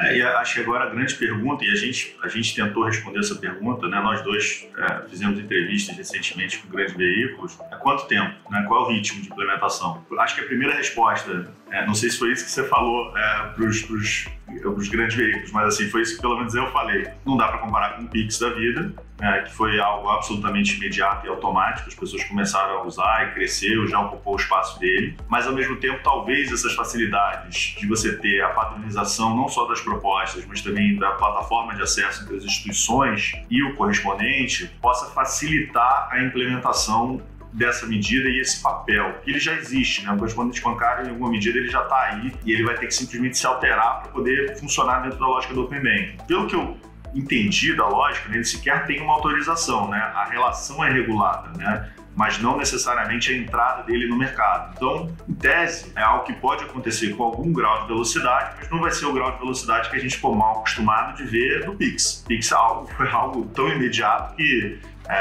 E acho que agora a grande pergunta, e a gente tentou responder essa pergunta, né? Nós dois fizemos entrevistas recentemente com grandes veículos, há quanto tempo? Né? Qual é o ritmo de implementação? Acho que a primeira resposta, não sei se foi isso que você falou para os grandes veículos, mas assim, foi isso que pelo menos eu falei. Não dá para comparar com o Pix da vida, que foi algo absolutamente imediato e automático, as pessoas começaram a usar e cresceu, já ocupou o espaço dele, mas ao mesmo tempo talvez essas facilidades de você ter a padronização não só das propostas, mas também da plataforma de acesso entre as instituições e o correspondente possa facilitar a implementação dessa medida e esse papel, que ele já existe, né? O correspondente bancário, em alguma medida, ele já está aí e ele vai ter que simplesmente se alterar para poder funcionar dentro da lógica do Open Banking. Pelo que eu entendi da lógica, né, ele sequer tem uma autorização, né? A relação é regulada, né? Mas não necessariamente a entrada dele no mercado. Então, em tese, é algo que pode acontecer com algum grau de velocidade, mas não vai ser o grau de velocidade que a gente ficou mal acostumado de ver no Pix. Pix foi algo tão imediato que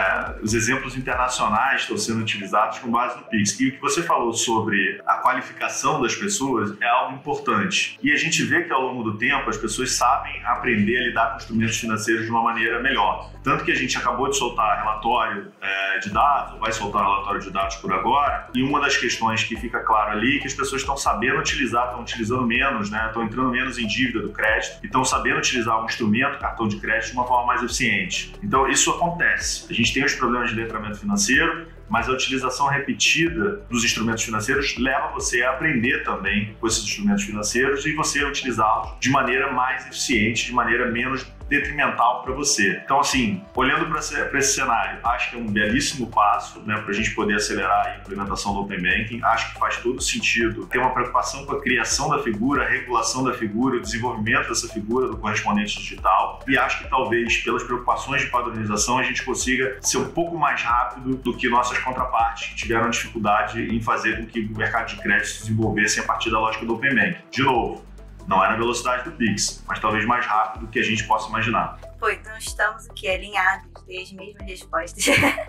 os exemplos internacionais estão sendo utilizados com base no Pix. E o que você falou sobre a qualificação das pessoas é algo importante. E a gente vê que ao longo do tempo as pessoas sabem aprender a lidar com instrumentos financeiros de uma maneira melhor. Tanto que a gente acabou de soltar relatório de dados, vai soltar relatório de dados por agora, e uma das questões que fica claro ali é que as pessoas estão sabendo utilizar, estão utilizando menos, né? Estão entrando menos em dívida do crédito e estão sabendo utilizar um instrumento, cartão de crédito, de uma forma mais eficiente. Então isso acontece. A gente tem os problemas de letramento financeiro, mas a utilização repetida dos instrumentos financeiros leva você a aprender também com esses instrumentos financeiros e você a utilizá-los de maneira mais eficiente, de maneira menos detrimental para você. Então, assim, olhando para esse cenário, acho que é um belíssimo passo, né, para a gente poder acelerar a implementação do Open Banking. Acho que faz todo sentido ter uma preocupação com a criação da figura, a regulação da figura, o desenvolvimento dessa figura do correspondente digital. E acho que talvez, pelas preocupações de padronização, a gente consiga ser um pouco mais rápido do que nossas contrapartes que tiveram dificuldade em fazer com que o mercado de crédito se desenvolvesse a partir da lógica do Open Banking. De novo, não é na velocidade do Pix, mas talvez mais rápido do que a gente possa imaginar. Pô, então estamos aqui alinhados, tem as mesmas respostas.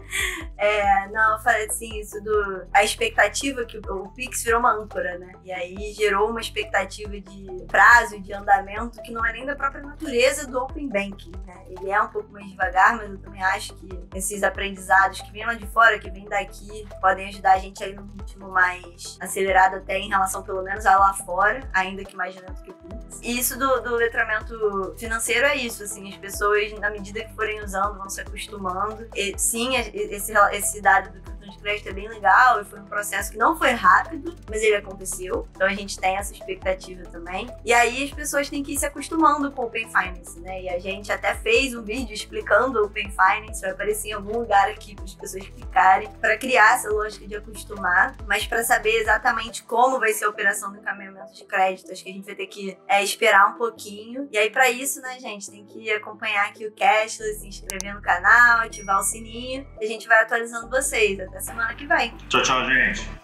Não, eu falei assim, a expectativa que o Pix virou uma âncora, né? E aí gerou uma expectativa de prazo e de andamento que não é nem da própria natureza do Open Banking, né? Ele é um pouco mais devagar, mas eu também acho que esses aprendizados que vêm lá de fora, que vêm daqui, podem ajudar a gente aí num ritmo mais acelerado até em relação, pelo menos, a lá fora, ainda que mais lento que o Pix. E isso do letramento financeiro é isso, assim, as pessoas, na medida que forem usando, vão se acostumando. E, sim, esse dado do cartão de crédito é bem legal e foi um processo que não foi rápido, mas ele aconteceu. Então a gente tem essa expectativa também. E aí as pessoas têm que ir se acostumando com o Open Finance, né? E a gente até fez um vídeo explicando o Open Finance, vai aparecer em algum lugar aqui para as pessoas clicarem, para criar essa lógica de acostumar, mas para saber exatamente como vai ser a operação do encaminhamento de crédito, acho que a gente vai ter que esperar um pouquinho. E aí para isso, né, gente, tem que acompanhar aqui o Cashless, se inscrever no canal, ativar o sininho, e a gente vai atualizando vocês. Até semana que vem. Tchau, tchau, gente.